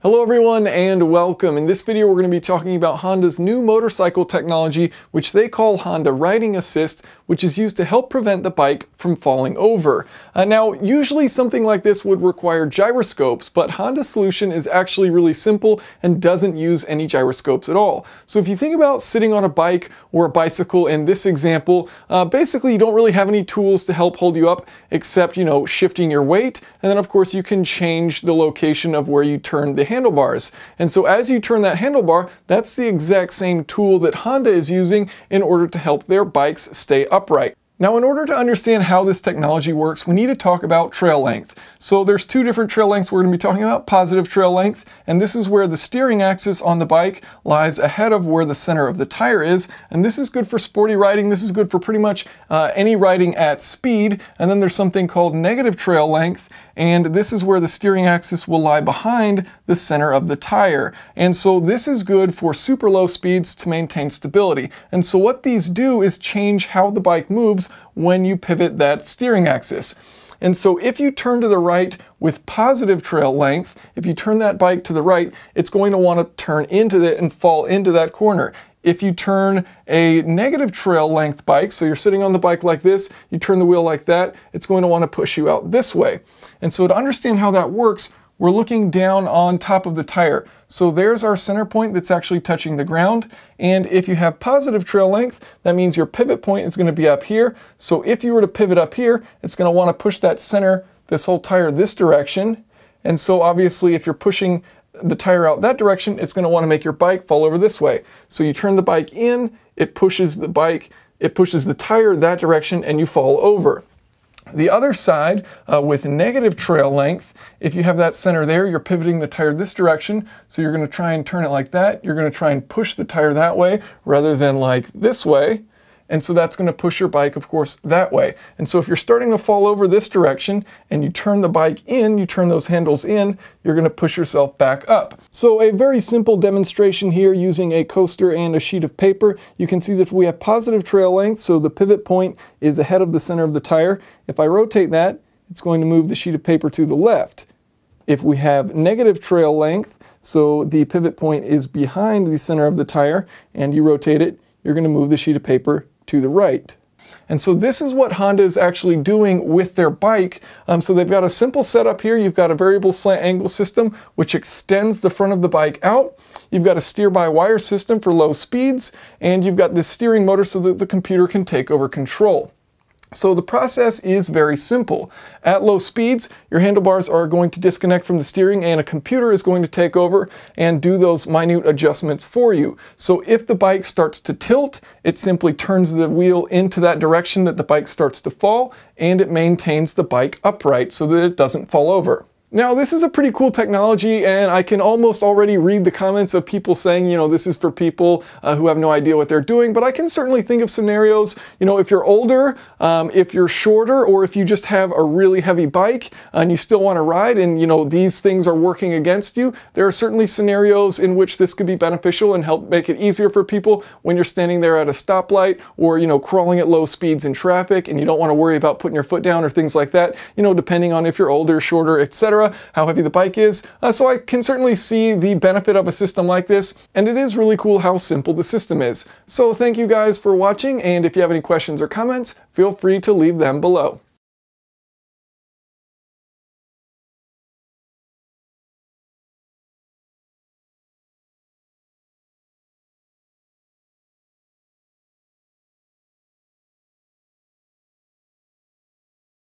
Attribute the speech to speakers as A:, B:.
A: Hello everyone and welcome. In this video we're going to be talking about Honda's new motorcycle technology, which they call Honda Riding Assist, which is used to help prevent the bike from falling over. Now usually something like this would require gyroscopes, but Honda's solution is actually really simple and doesn't use any gyroscopes at all. So if you think about sitting on a bike or a bicycle in this example, basically you don't really have any tools to help hold you up except, shifting your weight, and then of course you can change the location of where you turn the handlebars. And so as you turn that handlebar, that's the exact same tool that Honda is using in order to help their bikes stay upright. Now, in order to understand how this technology works, we need to talk about trail length. So there's two different trail lengths we're going to be talking about: positive trail length, and this is where the steering axis on the bike lies ahead of where the center of the tire is, and this is good for sporty riding. This is good for pretty much any riding at speed. And then there's something called negative trail length, and this is where the steering axis will lie behind the center of the tire. And so this is good for super low speeds to maintain stability. And so what these do is change how the bike moves when you pivot that steering axis. And so if you turn to the right with positive trail length, if you turn that bike to the right, it's going to want to turn into it and fall into that corner. If you turn a negative trail length bike, so you're sitting on the bike like this, you turn the wheel like that, it's going to want to push you out this way. And so to understand how that works, we're looking down on top of the tire. So there's our center point that's actually touching the ground. And if you have positive trail length, that means your pivot point is going to be up here. So if you were to pivot up here, it's going to want to push that center, this whole tire, this direction. And so obviously if you're pushing the tire out that direction, it's going to want to make your bike fall over this way. So you turn the bike in, it pushes the tire that direction, and you fall over. The other side, with negative trail length, if you have that center there, you're pivoting the tire this direction, so you're going to try and turn it like that. You're going to try and push the tire that way rather than like this way. And so that's going to push your bike, of course, that way. And so if you're starting to fall over this direction and you turn the bike in, you turn those handles in, you're going to push yourself back up. So a very simple demonstration here using a coaster and a sheet of paper. You can see that we have positive trail length, so the pivot point is ahead of the center of the tire. If I rotate that, it's going to move the sheet of paper to the left. If we have negative trail length, so the pivot point is behind the center of the tire, and you rotate it, you're going to move the sheet of paper to the right. And so this is what Honda is actually doing with their bike. So they've got a simple setup here. You've got a variable slant angle system, which extends the front of the bike out. You've got a steer-by-wire system for low speeds, and you've got this steering motor so that the computer can take over control. So the process is very simple. At low speeds, your handlebars are going to disconnect from the steering and a computer is going to take over and do those minute adjustments for you. So if the bike starts to tilt, it simply turns the wheel into that direction that the bike starts to fall, and it maintains the bike upright so that it doesn't fall over. Now, this is a pretty cool technology, and I can almost already read the comments of people saying, this is for people who have no idea what they're doing, but I can certainly think of scenarios, if you're older, if you're shorter, or if you just have a really heavy bike and you still want to ride and, these things are working against you. There are certainly scenarios in which this could be beneficial and help make it easier for people when you're standing there at a stoplight or, crawling at low speeds in traffic and you don't want to worry about putting your foot down or things like that, depending on if you're older, shorter, etc., how heavy the bike is. So I can certainly see the benefit of a system like this, and it is really cool how simple the system is. So thank you guys for watching, and if you have any questions or comments, feel free to leave them below.